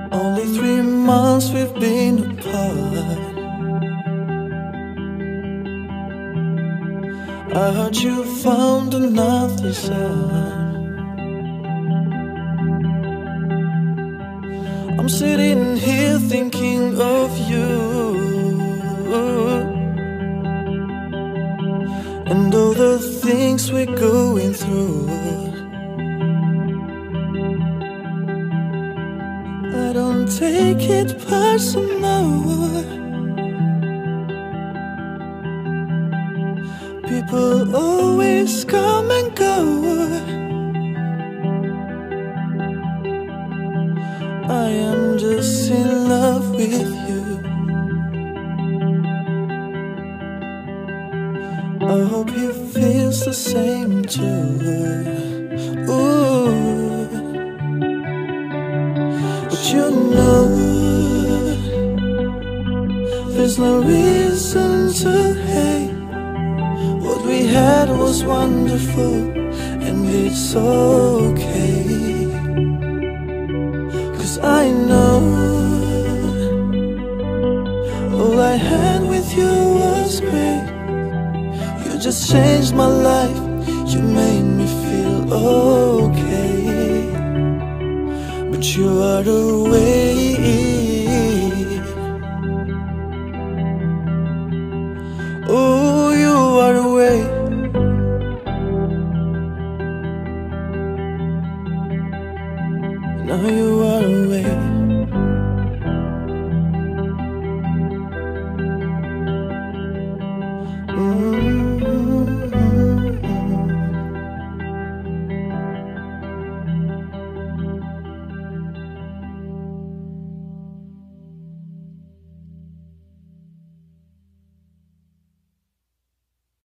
Only 3 months we've been apart. I heard you found another son. I'm sitting here thinking of you and all the things we're going through. I don't take it personal. People always come and go. I am just in love with you. I hope he feels the same too. Ooh. But you know, there's no reason to hate. What we had was wonderful, and it's okay. 'Cause I know all I had with you was great. You just changed my life, you made me feel okay. But you are away. Oh, you are away. Now you are away. Mm-hmm.